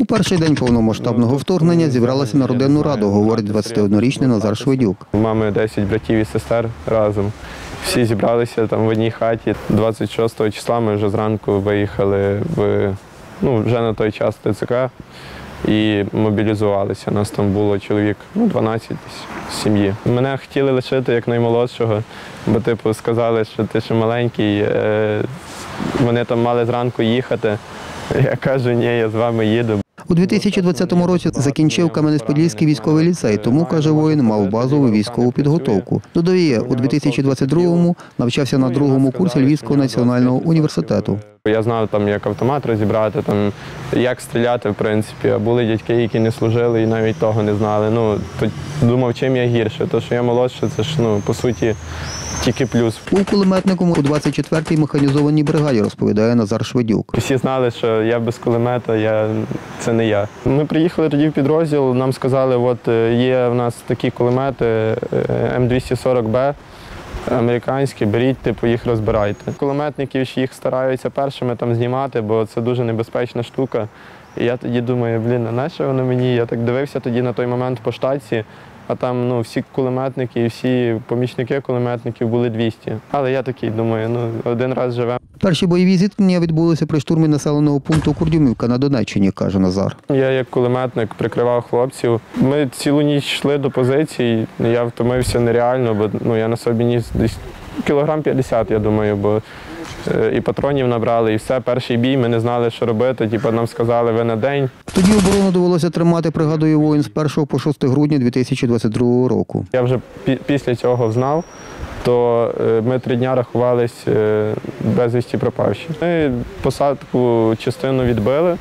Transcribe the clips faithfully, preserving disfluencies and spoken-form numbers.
перший день повномасштабного вторгнення зібралася на родинну раду, говорить двадцятиоднорічний Назар Шведюк. У мами десять братів і сестер разом. Всі зібралися там в одній хаті. двадцять шостого числа ми вже зранку виїхали в, ну, вже на той час ТЦК і мобілізувалися. Нас там було чоловік ну, дванадцять з сім'ї. Мене хотіли лишити як наймолодшого, бо типу сказали, що ти ще маленький. Вони там мали зранку їхати. Я кажу, ні, я з вами їду. У дві тисячі двадцятому році закінчив Кам'янець-Подільський військовий ліцей, тому, каже воїн, мав базову військову підготовку. Додає, у дві тисячі двадцять другому навчався на другому курсі Львівського національного університету. Я знав, там, як автомат розібрати, там, як стріляти, в принципі. А були дядьки, які не служили і навіть того не знали. Ну, то думав, чим я гірше. То, що я молодший, це ж, ну, по суті, тільки плюс. Був кулеметником у двадцять четвертій механізованій бригаді, розповідає Назар Шведюк. Всі знали, що я без кулемета, я... це не я. Ми приїхали тоді в підрозділ, нам сказали, от є в нас такі кулемети М двісті сорок Б, американські, беріть, типу, їх розбирайте. Кулеметників ж їх стараються першими там знімати, бо це дуже небезпечна штука. І я тоді думаю, блін, а нащо воно мені? Я так дивився тоді на той момент по штатці, а там ну, всі кулеметники і всі помічники кулеметників були двісті. Але я такий думаю, ну один раз живемо. Перші бойові зіткнення відбулися при штурмі населеного пункту Курдюмівка на Донеччині, каже Назар. Я як кулеметник прикривав хлопців. Ми цілу ніч йшли до позицій, я втомився нереально, бо ну, я на собі ніс десь кілограм п'ятдесят, я думаю, бо і патронів набрали, і все. Перший бій, ми не знали, що робити, типу, нам сказали, ви на день. Тоді оборону довелося тримати, пригадує воїн, з першого по шосте грудня дві тисячі двадцять другого року. Я вже після цього знав, то ми три дні рахувались безвісті пропавші. Ми посадку частину відбили,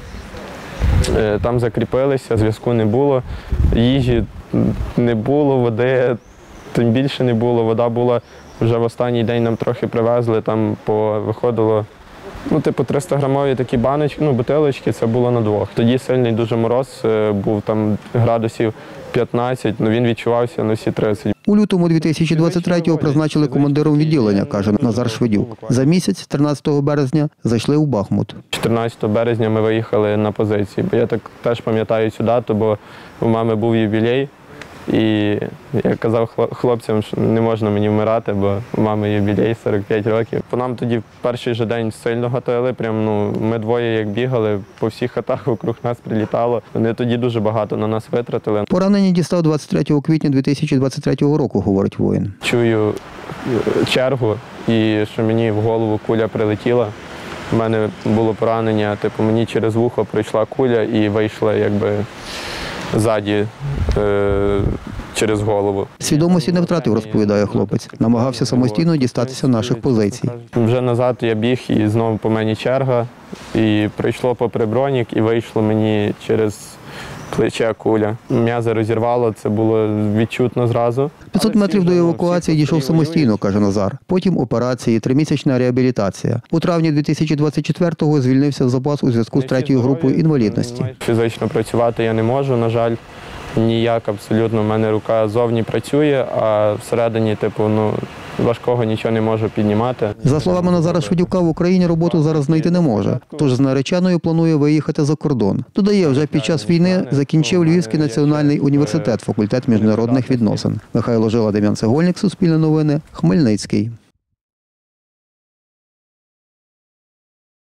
там закріпилися, зв'язку не було, їжі не було, води тим більше не було, вода була. Вже в останній день нам трохи привезли, там по, виходило, ну, типу, триста грамові такі баночки, ну, бутилочки, це було на двох. Тоді сильний дуже мороз, був там градусів п'ятнадцять, ну, він відчувався на всі тридцять. У лютому дві тисячі двадцять третього призначили командиром відділення, каже Назар Шведюк. За місяць, тринадцятого березня, зайшли у Бахмут. чотирнадцятого березня ми виїхали на позиції, бо я так теж пам'ятаю цю дату, бо у мами був ювілей. І я казав хлопцям, що не можна мені вмирати, бо у мами ювілей сорок п'ять років. По нам тоді в перший же день сильно готували. Прям, ну, ми двоє як бігали, по всіх хатах вокруг нас прилітало. Вони тоді дуже багато на нас витратили. Поранення дістав двадцять третього квітня дві тисячі двадцять третього року, говорить воїн. Чую чергу і що мені в голову куля прилетіла. У мене було поранення, типу мені через вухо пройшла куля і вийшла якби ззаді е, через голову. Свідомості не втратив, розповідає хлопець. Намагався самостійно дістатися наших позицій. Вже назад я біг і знову по мені черга. І прийшло попри бронік і вийшло мені через плече куля. М'язи розірвало, це було відчутно зразу. п'ятсот метрів до евакуації дійшов самостійно, каже Назар. Потім операції, тримісячна реабілітація. У травні дві тисячі двадцять четвертого звільнився з запасу у зв'язку з третьою групою інвалідності. Фізично працювати я не можу, на жаль, ніяк абсолютно. У мене рука зовні працює, а всередині, типу, ну, важкого нічого не можу піднімати. За словами Назара Шведюка, в Україні роботу зараз знайти не може. Тож з нареченою планує виїхати за кордон. Додає, вже під час війни закінчив Львівський національний університет, факультет міжнародних відносин. Михайло Жила, Дем'ян Цегольник, Суспільне новини, Хмельницький.